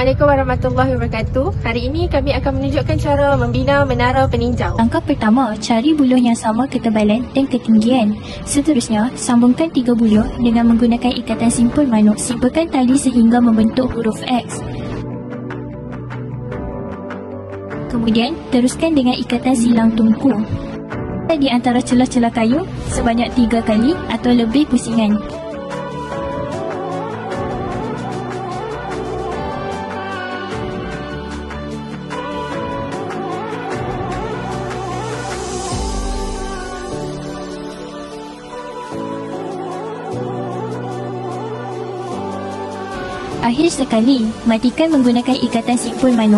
Assalamualaikum warahmatullahi wabarakatuh. Hari ini kami akan menunjukkan cara membina menara peninjau. Langkah pertama, cari buluh yang sama ketebalan dan ketinggian. Seterusnya, sambungkan 3 buluh dengan menggunakan ikatan simpul manuk. Simpulkan tali sehingga membentuk huruf X. Kemudian, teruskan dengan ikatan silang tungku di antara celah-celah kayu sebanyak 3 kali atau lebih pusingan. Akhir sekali, matikan menggunakan ikatan simpul manuk.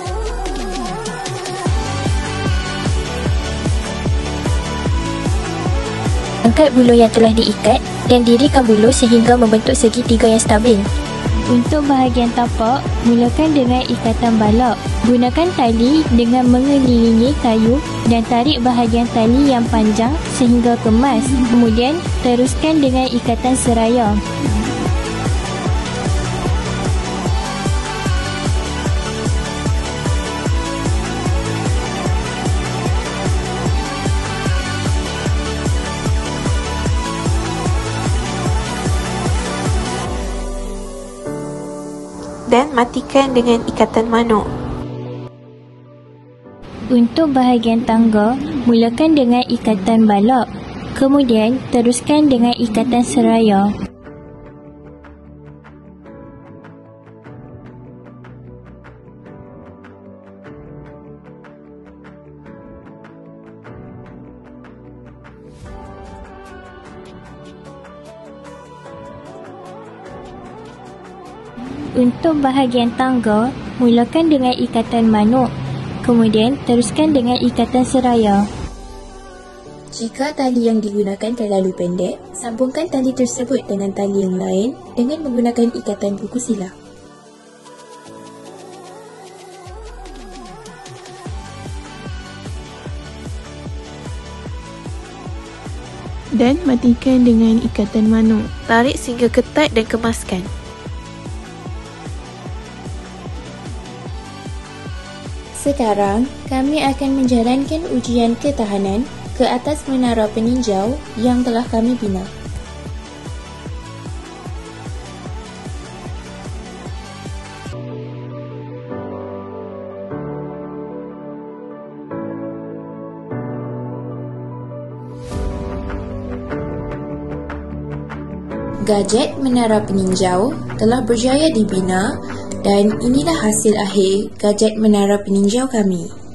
Angkat buluh yang telah diikat dan dirikan buluh sehingga membentuk segitiga yang stabil. Untuk bahagian tapak, mulakan dengan ikatan balak. Gunakan tali dengan mengelilingi kayu dan tarik bahagian tali yang panjang sehingga kemas. Kemudian, teruskan dengan ikatan seraya. Dan matikan dengan ikatan manuk. Untuk bahagian tangga, mulakan dengan ikatan balak. Kemudian, teruskan dengan ikatan seraya. Untuk bahagian tangga, mulakan dengan ikatan manuk. Kemudian, teruskan dengan ikatan seraya. Jika tali yang digunakan terlalu pendek, sambungkan tali tersebut dengan tali yang lain dengan menggunakan ikatan buku silang. Dan matikan dengan ikatan manuk. Tarik sehingga ketat dan kemaskan. Sekarang, kami akan menjalankan ujian ketahanan ke atas menara peninjau yang telah kami bina. Gadget menara peninjau telah berjaya dibina dan inilah hasil akhir gadget menara peninjau kami.